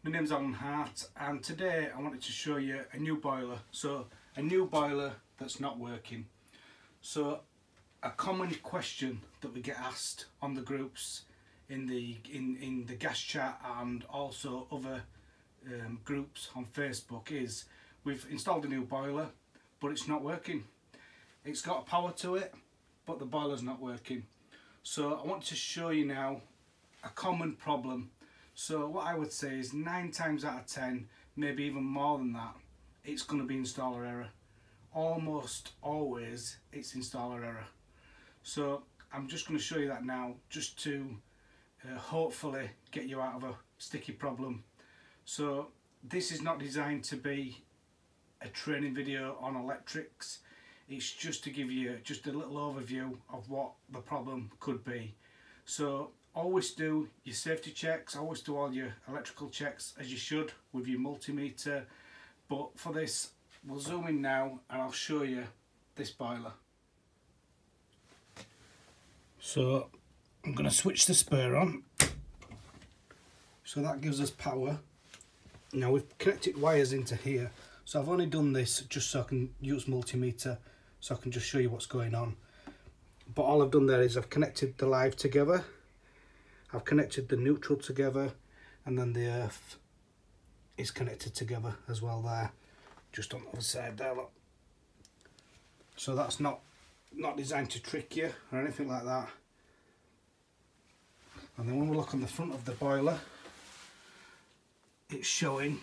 My name's Alan Hart, and today I wanted to show you a new boiler. So a new boiler that's not working. So a common question that we get asked on the groups in the gas chat and also other groups on Facebook is we've installed a new boiler but it's not working. It's got a power to it but the boiler's not working. So I want to show you now a common problem. So what I would say is 9 times out of 10, maybe even more than that, it's going to be installer error. Almost always it's installer error. So I'm just going to show you that now, just to hopefully get you out of a sticky problem. So this is not designed to be a training video on electrics. It's just to give you just a little overview of what the problem could be. So always do your safety checks, always do all your electrical checks as you should with your multimeter. But for this, we'll zoom in now and I'll show you this boiler. So I'm going to switch the spur on. So that gives us power. Now we've connected wires into here. So I've only done this just so I can use multimeter, so I can just show you what's going on. But all I've done there is I've connected the live together, I've connected the neutral together, and then the earth is connected together as well there, just on the other side there, look. So that's not designed to trick you or anything like that. And then when we look on the front of the boiler, it's showing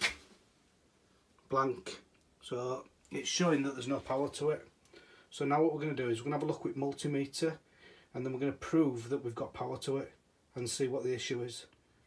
blank, so it's showing that there's no power to it. So now what we're going to do is we're going to have a look with multimeter, and then we're going to prove that we've got power to it and see what the issue is.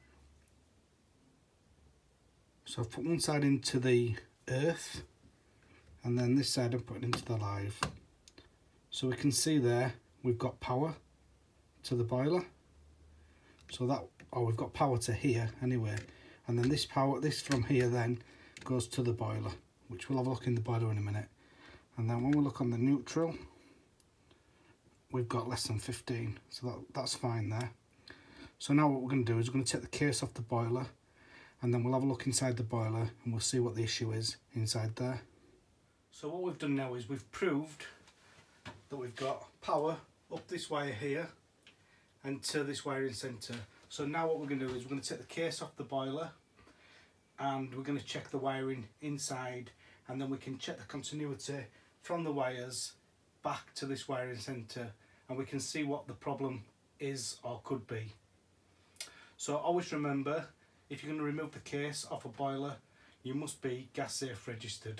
So I've put one side into the earth and then this side I'm putting into the live. So we can see there we've got power to the boiler. So that, we've got power to here anyway, and then this from here then goes to the boiler, which we'll have a look in the boiler in a minute. And then when we look on the neutral, we've got less than 15, so that's fine there. So now what we're going to do is we're going to take the case off the boiler, and then we'll have a look inside the boiler and we'll see what the issue is inside there. So what we've done now is we've proved that we've got power up this wire here and to this wiring centre. So now what we're going to do is we're going to take the case off the boiler and we're going to check the wiring inside, and then we can check the continuity from the wires back to this wiring centre, and we can see what the problem is or could be. So always remember, if you're going to remove the case off a boiler, you must be gas safe registered.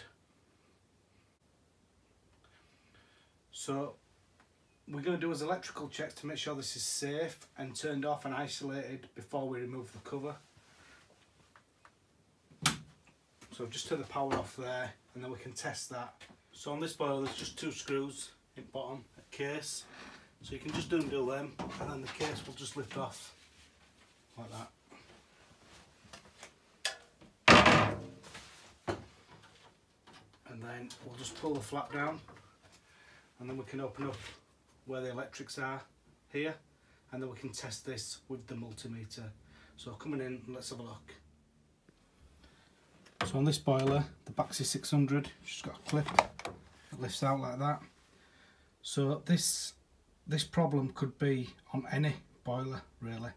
So we're going to do as electrical checks to make sure this is safe and turned off and isolated before we remove the cover. So I've just turned the power off there, and then we can test that. So on this boiler there's just 2 screws in bottom, a case, so you can just undo them and then the case will just lift off like that. And then we'll just pull the flap down, and then we can open up where the electrics are here, and then we can test this with the multimeter. So coming in, let's have a look. So on this boiler, the Baxi 600, just got a clip that lifts out like that. So this problem could be on any boiler really.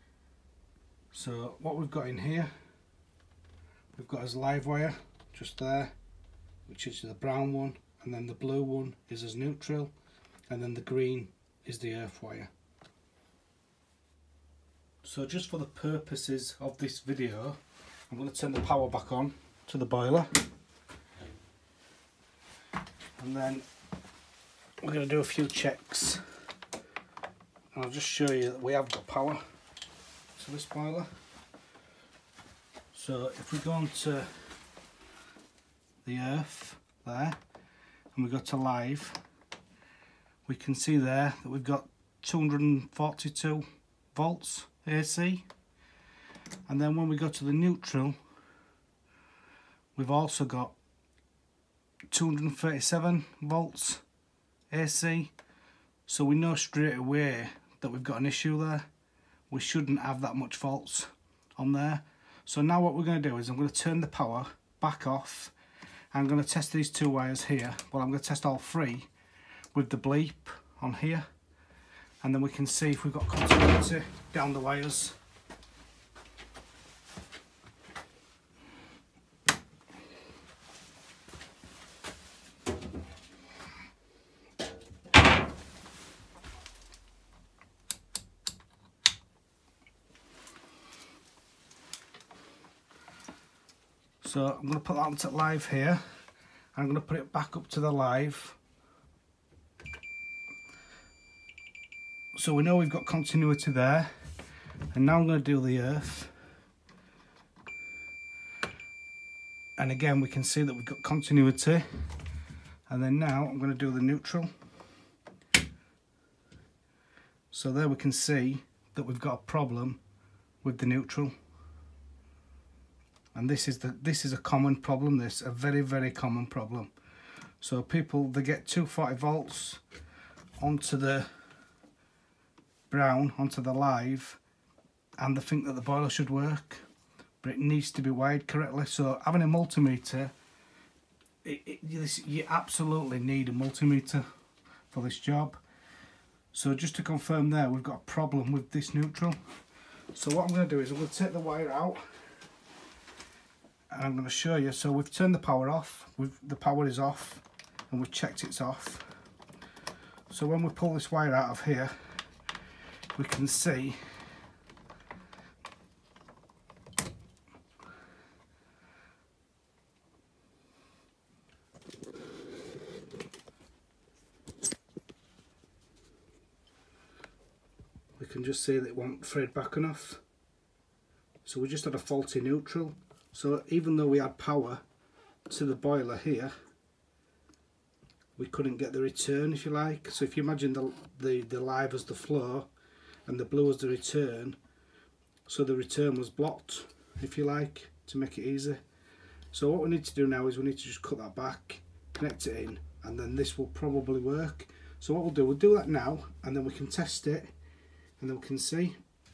So what we've got in here, we've got as live wire just there, which is the brown one, and then the blue one is as neutral, and then the green is the earth wire. So just for the purposes of this video, I'm going to turn the power back on to the boiler, and then we're going to do a few checks, and I'll just show you that we have got power to this boiler. So if we go on to the earth there and we go to live, we can see there that we've got 242 volts AC, and then when we go to the neutral we've also got 237 volts AC, so we know straight away that we've got an issue there. We shouldn't have that much volts on there. So now what we're going to do is I'm going to turn the power back off. I'm going to test these two wires here. Well, I'm going to test all three with the bleep on here, and then we can see if we've got continuity down the wires. So I'm going to put that onto live here. I'm going to put it back up to the live. So we know we've got continuity there. And now I'm going to do the earth. And again we can see that we've got continuity. And then now I'm going to do the neutral. So there we can see that we've got a problem with the neutral. And this is a common problem, this, a very, very common problem. So people, they get 240 volts onto the brown, onto the live, and they think that the boiler should work, but it needs to be wired correctly. So having a multimeter, you absolutely need a multimeter for this job. So just to confirm there, we've got a problem with this neutral. So what I'm going to do is I'm going to take the wire out. And I'm going to show you. So we've turned the power off, the power is off, and we've checked it's off. So when we pull this wire out of here, we can see that it won't thread back enough. So we just had a faulty neutral. So even though we had power to the boiler here, we couldn't get the return, if you like. So if you imagine the live as the flow and the blue as the return, so the return was blocked, if you like, to make it easy. So what we need to do now is we need to just cut that back, connect it in, and then this will probably work. So what we'll do that now, and then we can test it, and then we can see.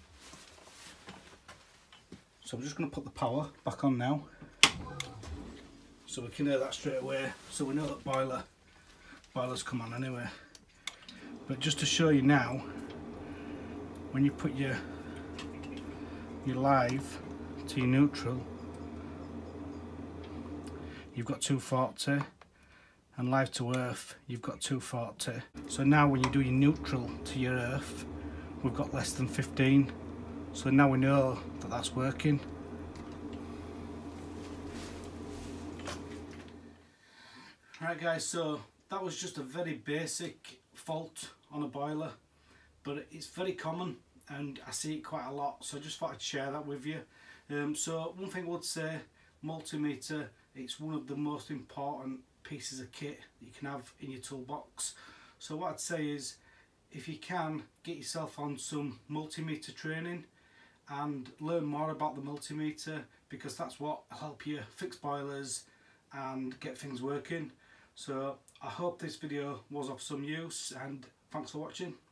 So I'm just going to put the power back on now, so we can hear that straight away, so we know that boiler's come on anyway. But just to show you now, when you put your live to your neutral, you've got 240, and live to earth you've got 240. So now when you do your neutral to your earth, we've got less than 15. So now we know that that's working. Right guys, so that was just a very basic fault on a boiler, but it's very common and I see it quite a lot, so I just thought I'd share that with you. So one thing I would say, multimeter, it's one of the most important pieces of kit that you can have in your toolbox. So what I'd say is, if you can, get yourself on some multimeter training and learn more about the multimeter, because that's what will help you fix boilers and get things working. So I hope this video was of some use, and thanks for watching.